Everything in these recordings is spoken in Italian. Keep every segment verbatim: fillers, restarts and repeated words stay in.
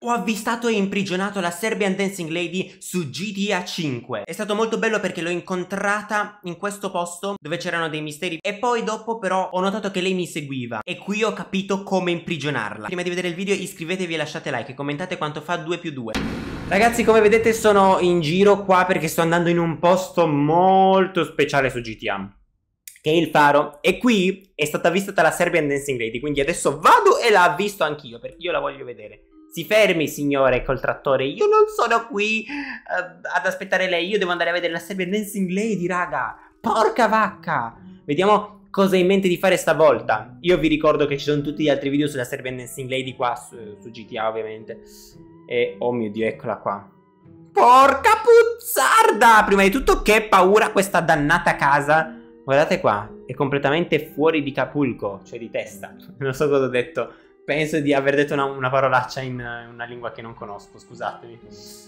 Ho avvistato e imprigionato la Serbian Dancing Lady su G T A cinque. È stato molto bello perché l'ho incontrata in questo posto dove c'erano dei misteri e poi dopo però ho notato che lei mi seguiva e qui ho capito come imprigionarla. Prima di vedere il video iscrivetevi e lasciate like e commentate quanto fa due più due. Ragazzi, come vedete sono in giro qua perché sto andando in un posto molto speciale su G T A, che è il faro, e qui è stata avvistata la Serbian Dancing Lady, quindi adesso vado e la avvisto anch'io perché io la voglio vedere. Si fermi, signore, col trattore. Io non sono qui uh, ad aspettare lei. Io devo andare a vedere la Serbian Dancing Lady, raga. Porca vacca. Vediamo cosa ha in mente di fare stavolta. Io vi ricordo che ci sono tutti gli altri video sulla Serbian Dancing Lady qua su, su G T A, ovviamente. E, oh mio Dio, eccola qua. Porca puzzarda. Prima di tutto, che paura questa dannata casa. Guardate qua. È completamente fuori di Capulco, cioè di testa. Non so cosa ho detto. Penso di aver detto una, una parolaccia in uh, una lingua che non conosco, scusatemi.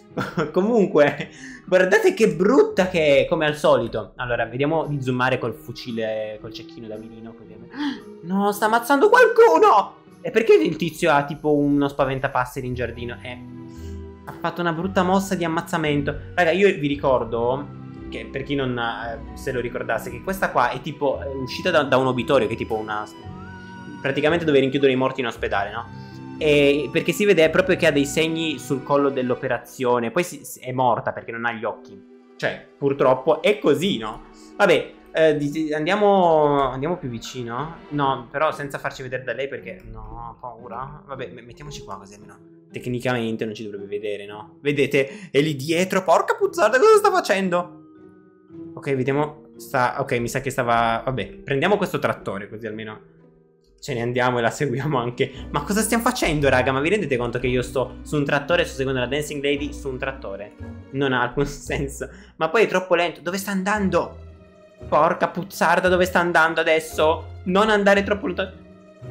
Comunque, guardate che brutta che è, come al solito. Allora, vediamo di zoomare col fucile, col cecchino da mirino. No, sta ammazzando qualcuno! E perché il tizio ha tipo uno spaventapasseri in giardino? Eh, ha fatto una brutta mossa di ammazzamento. Raga, io vi ricordo, che per chi non uh, se lo ricordasse, che questa qua è tipo è uscita da, da un obitorio, che è tipo una... praticamente dove rinchiudono i morti in ospedale, no? E perché si vede proprio che ha dei segni sul collo dell'operazione. Poi si, è morta perché non ha gli occhi. Cioè, purtroppo è così, no? Vabbè, eh, andiamo, andiamo più vicino. No, però senza farci vedere da lei perché... No, ho paura. Vabbè, mettiamoci qua così almeno tecnicamente non ci dovrebbe vedere, no? Vedete? È lì dietro. Porca puzzarda, cosa sta facendo? Ok, vediamo. Sta... Ok, mi sa che stava... Vabbè, prendiamo questo trattore così almeno... ce ne andiamo e la seguiamo anche. Ma cosa stiamo facendo, raga? Ma vi rendete conto che io sto su un trattore e sto seguendo la Dancing Lady su un trattore? Non ha alcun senso. Ma poi è troppo lento. Dove sta andando? Porca puzzarda, dove sta andando adesso? Non andare troppo lontano.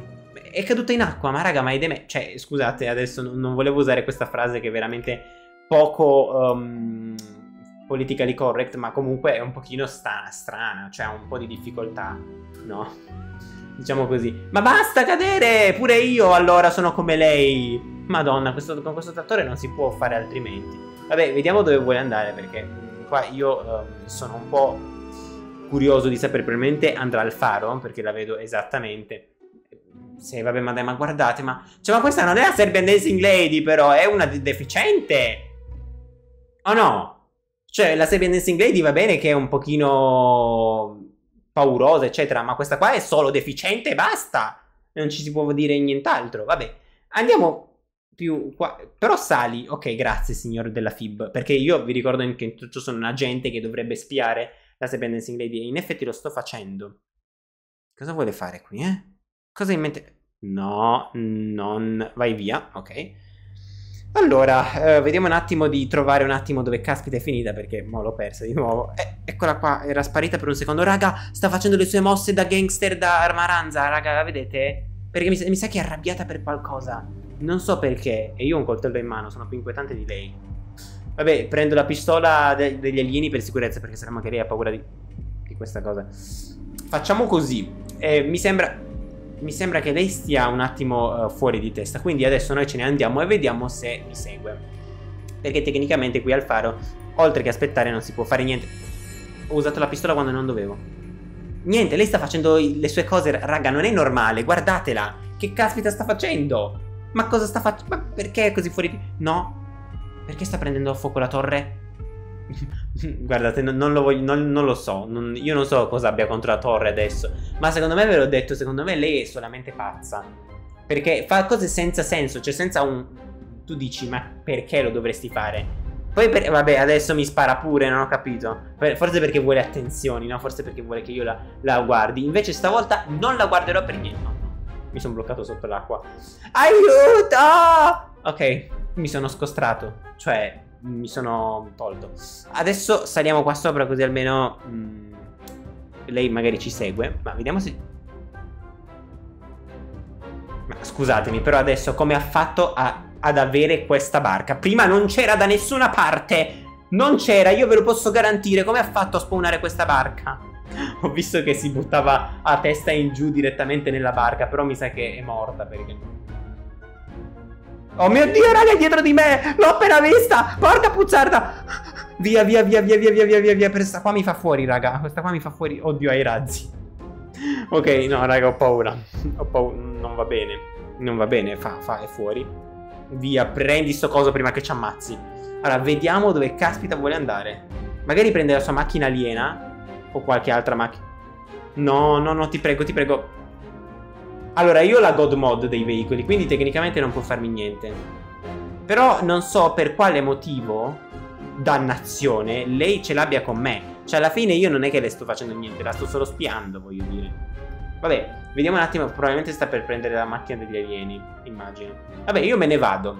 È caduta in acqua, ma raga, ma è deme... Cioè, scusate, adesso non, non volevo usare questa frase che è veramente poco um, politically correct, ma comunque è un pochino sta strana. Cioè ha un po' di difficoltà, no? Diciamo così. Ma basta cadere! Pure io allora sono come lei. Madonna, questo, con questo trattore non si può fare altrimenti. Vabbè, vediamo dove vuole andare, perché qua io uh, sono un po' curioso di sapere. Probabilmente andrà al faro, perché la vedo esattamente. Sì, vabbè, ma dai, ma guardate, ma... Cioè, ma questa non è la Serbian Dancing Lady, però, è una de deficiente. O no? Cioè, la Serbian Dancing Lady va bene che è un pochino... paurosa, eccetera, ma questa qua è solo deficiente e basta. Non ci si può dire nient'altro. Vabbè, andiamo più qua. Però sali. Ok, grazie signor della F I B, perché io vi ricordo che io sono un agente che dovrebbe spiare la Serbian Dancing Lady e in effetti lo sto facendo. Cosa vuole fare qui, eh? Cosa ha in mente? No, non... Vai via, ok. Allora, eh, vediamo un attimo di trovare un attimo dove caspita è finita, perché mo l'ho persa di nuovo. Eh, eccola qua, era sparita per un secondo. Raga, sta facendo le sue mosse da gangster da Armaranza, raga, la vedete? Perché mi, mi sa che è arrabbiata per qualcosa. Non so perché. E io ho un coltello in mano, sono più inquietante di lei. Vabbè, prendo la pistola de degli alieni per sicurezza, perché sarà che lei ha paura di, di questa cosa. Facciamo così. Eh, mi sembra... Mi sembra che lei stia un attimo uh, fuori di testa. Quindi adesso noi ce ne andiamo e vediamo se mi segue. Perché tecnicamente qui al faro, oltre che aspettare, non si può fare niente. Ho usato la pistola quando non dovevo. Niente, lei sta facendo le sue cose. Raga, non è normale, guardatela. Che caspita sta facendo? Ma cosa sta facendo? Ma perché è così fuori di... No. Perché sta prendendo a fuoco la torre? Guardate, non, non lo voglio, non, non lo so, non, io non so cosa abbia contro la torre adesso. Ma secondo me, ve l'ho detto, secondo me lei è solamente pazza. Perché fa cose senza senso, cioè senza un... Tu dici, ma perché lo dovresti fare? Poi, per... vabbè, adesso mi spara pure, non ho capito. Forse perché vuole attenzioni, no? Forse perché vuole che io la, la guardi. Invece stavolta non la guarderò per niente. No, no, mi sono bloccato sotto l'acqua. Aiuto! Ok, mi sono scostrato, cioè... mi sono tolto. Adesso saliamo qua sopra così almeno mh, lei magari ci segue. Ma vediamo se... Ma scusatemi, però adesso come ha fatto a, ad avere questa barca? Prima non c'era da nessuna parte. Non c'era, io ve lo posso garantire. Come ha fatto a spawnare questa barca? Ho visto che si buttava a testa in giù direttamente nella barca, però mi sa che è morta perché... Oh mio Dio, raga, è dietro di me! L'ho appena vista! Porca puzzarda! Via, via, via, via, via, via, via, via, via. Questa qua mi fa fuori, raga. Questa qua mi fa fuori. Oddio, ai razzi. Ok, no, raga, ho paura. Ho paura. Non va bene. Non va bene, fa, fa, è fuori. Via, prendi sto coso prima che ci ammazzi. Allora, vediamo dove caspita vuole andare. Magari prende la sua macchina aliena. O qualche altra macchina. No, no, no, ti prego, ti prego. Allora, io ho la God Mod dei veicoli, quindi tecnicamente non può farmi niente. Però non so per quale motivo, dannazione, lei ce l'abbia con me. Cioè, alla fine io non è che le sto facendo niente, la sto solo spiando, voglio dire. Vabbè, vediamo un attimo, probabilmente sta per prendere la macchina degli alieni, immagino. Vabbè, io me ne vado.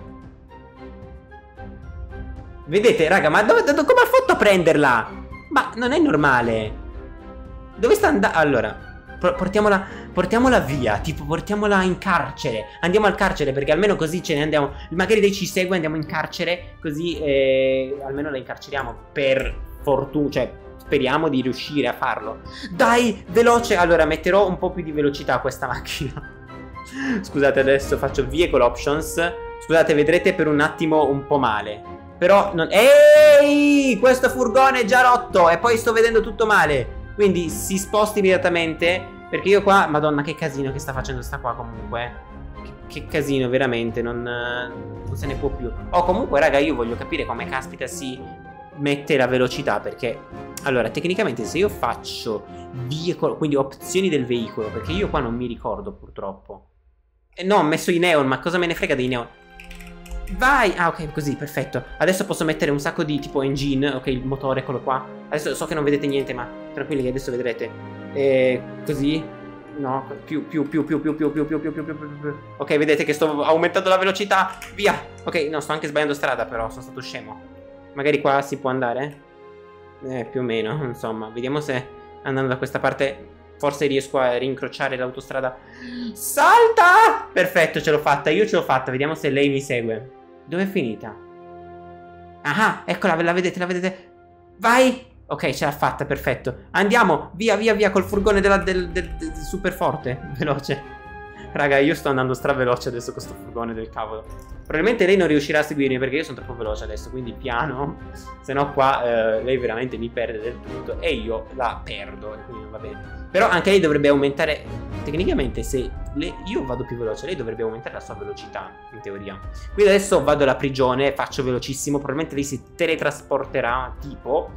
Vedete, raga, ma dove, dove, come ha fatto a prenderla? Ma non è normale. Dove sta andando? Allora... Portiamola, portiamola via, tipo portiamola in carcere. Andiamo al carcere perché almeno così ce ne andiamo. Magari lei ci segue, andiamo in carcere. Così eh, almeno la incarceriamo. Per fortuna, cioè speriamo di riuscire a farlo. Dai, veloce. Allora metterò un po' più di velocità a questa macchina. Scusate, adesso faccio vehicle options. Scusate, vedrete per un attimo un po' male. Però non... Ehi, questo furgone è già rotto e poi sto vedendo tutto male. Quindi si sposti immediatamente. Perché io qua, madonna, che casino che sta facendo sta qua comunque. Che, che casino, veramente, non, non se ne può più. Oh, comunque, raga, io voglio capire come caspita si mette la velocità. Perché, allora, tecnicamente se io faccio veicolo, quindi opzioni del veicolo, perché io qua non mi ricordo purtroppo. Eh, no, ho messo i neon, ma cosa me ne frega dei neon? Vai! Ah, ok, così, perfetto. Adesso posso mettere un sacco di tipo engine. Ok, il motore, eccolo qua. Adesso so che non vedete niente, ma tranquilli che adesso vedrete. E così. No, più, più, più, più, più, più, più, più, più, più, più, più. Ok, vedete che sto aumentando la velocità. Via! Ok, no, sto anche sbagliando strada, però sono stato scemo. Magari qua si può andare? Eh, più o meno, insomma. Vediamo se andando da questa parte forse riesco a rincrociare l'autostrada. Salta! Perfetto, ce l'ho fatta, io ce l'ho fatta. Vediamo se lei mi segue. Dove è finita? Ah, eccola, la vedete, la vedete? Vai! Ok, ce l'ha fatta, perfetto. Andiamo, via, via, via col furgone della, del, del, del super forte. Veloce. Raga, io sto andando straveloce adesso con sto furgone del cavolo. Probabilmente lei non riuscirà a seguirmi perché io sono troppo veloce adesso, quindi piano. Se no qua eh, lei veramente mi perde del tutto e io la perdo, e quindi non va bene. Però anche lei dovrebbe aumentare. Tecnicamente se le, io vado più veloce, lei dovrebbe aumentare la sua velocità, in teoria. Quindi adesso vado alla prigione, faccio velocissimo. Probabilmente lei si teletrasporterà, tipo,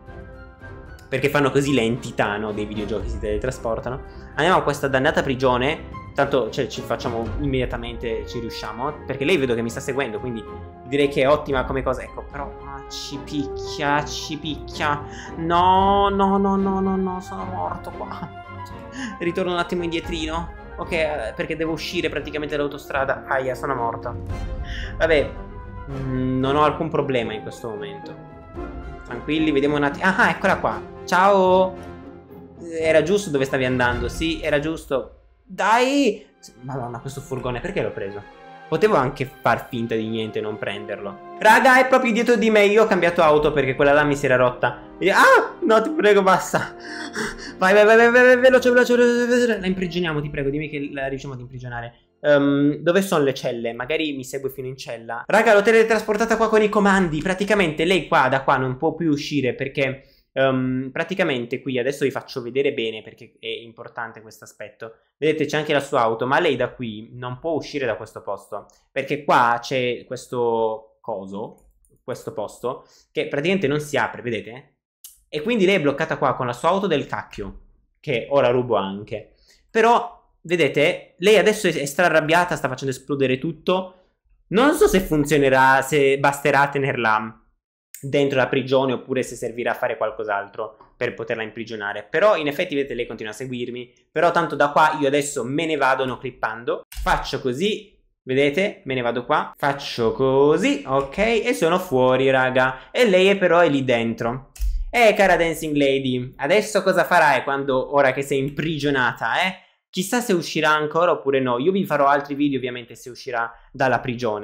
perché fanno così le entità, no, dei videogiochi, si teletrasportano. Andiamo a questa dannata prigione. Tanto, cioè, ci facciamo immediatamente, ci riusciamo. Perché lei vedo che mi sta seguendo, quindi direi che è ottima come cosa. Ecco, però ah, ci picchia, ci picchia. No, no, no, no, no, no, sono morto qua. Ritorno un attimo indietrino. Ok, perché devo uscire praticamente dall'autostrada. Aia, sono morto. Vabbè, mh, non ho alcun problema in questo momento. Tranquilli, vediamo un attimo. Ah, eccola qua. Ciao. Era giusto dove stavi andando? Sì, era giusto. Dai! Madonna, questo furgone, perché l'ho preso? Potevo anche far finta di niente e non prenderlo. Raga, è proprio dietro di me. Io ho cambiato auto perché quella là mi si era rotta. Ah! No, ti prego, basta. Vai, vai, vai, vai, vai, veloce, veloce, veloce. La imprigioniamo, ti prego, dimmi che la riusciamo ad imprigionare. Um, dove sono le celle? Magari mi segue fino in cella. Raga, l'ho teletrasportata qua con i comandi. Praticamente lei qua, da qua, non può più uscire perché... Um, praticamente qui adesso vi faccio vedere bene perché è importante questo aspetto. Vedete, c'è anche la sua auto, ma lei da qui non può uscire da questo posto perché qua c'è questo coso, questo posto che praticamente non si apre, vedete? E quindi lei è bloccata qua con la sua auto del cacchio, che ora rubo anche. Però vedete, lei adesso è strarrabbiata, sta facendo esplodere tutto. Non so se funzionerà, se basterà tenerla dentro la prigione oppure se servirà a fare qualcos'altro per poterla imprigionare. Però in effetti vedete, lei continua a seguirmi. Però tanto da qua io adesso me ne vado no clippando. Faccio così, vedete, me ne vado qua. Faccio così, ok, e sono fuori, raga. E lei è però è lì dentro. Eh, cara Dancing Lady, adesso cosa farai quando, ora che sei imprigionata, eh? Chissà se uscirà ancora oppure no. Io vi farò altri video ovviamente se uscirà dalla prigione.